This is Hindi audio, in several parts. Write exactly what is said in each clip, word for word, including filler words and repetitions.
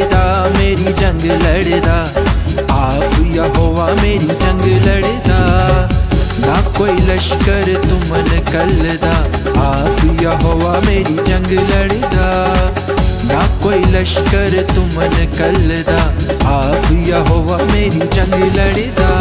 लड़दा मेरी जंग लड़दा, आप यहोवा मेरी जंग लड़दा। ना कोई लश्कर तुमन कलदा, आप यहोवा मेरी जंग लड़दा। ना कोई लश्कर तुमन कलदा, आप यहोवा मेरी जंग लड़दा।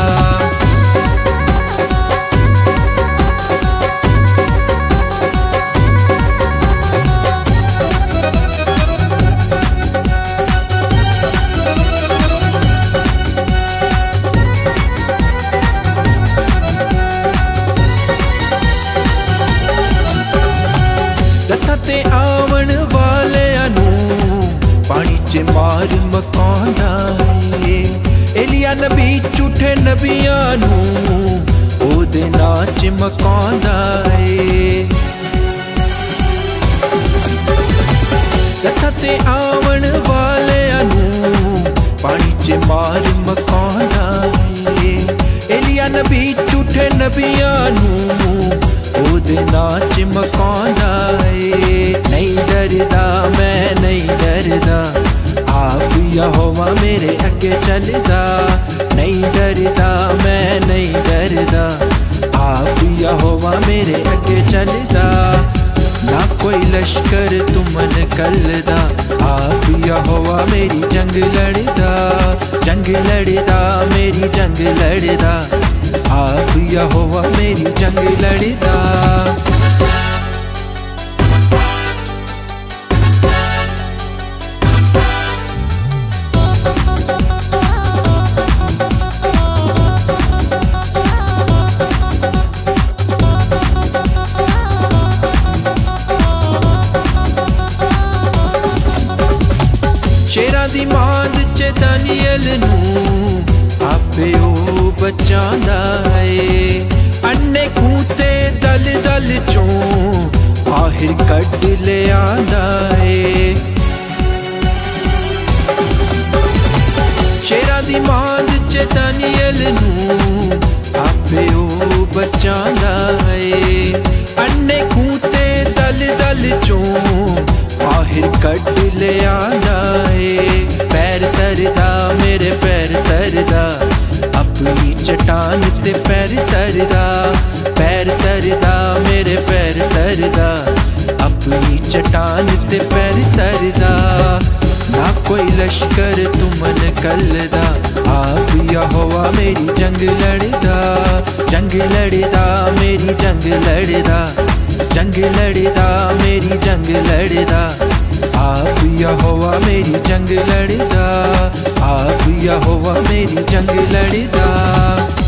ते आवन वाले अनु पानी च मार मकांदा है। एलिया नबी झूठे नबियां नू ओदे नाच मकांदा है। कथा ते आवन वाले अनु पानी च मार मकांदा है। एलिया नबी झूठे नबियां नू ओदे नाच मकांदा है। नहीं डरदा मैं नहीं डरदा, आप यहोवा मेरे अगे चलदा। नहीं डरदा मैं नहीं डरदा, आप यहोवा मेरे अगे चलदा। ना कोई लश्कर तुमन कलदा, आप यहोवा मेरी जंग लड़दा। जंग लड़दा मेरी जंग लड़दा, आप यहोवा मेरी जंग लड़दा। शेरां दी मांद च दानियल नू आपे ओ बचांदा है। अन्ने खूते दल दल चों बाहर कड ले आंदा है। शेरां दी मांद च दानियल नू आपे ओ बचांदा है। अन्ने खूते दल दल चों बाहर कड ले आंदा है। पैर तरदा मेरे पैर तरदा, अपनी चट्टान ते पैर तरदा। पैर तरदा मेरे पैर तरदा, अपनी चट्टान ते पैर तरदा। ना कोई लश्कर तुमन कलदा, आप यहोवा मेरी जंग लड़दा। जंग लड़दा मेरी जंग लड़दा, जंग लड़दा मेरी जंग लड़दा। आप यहोवा मेरी जंग लड़दा, आप यहोवा मेरी जंग लड़दा।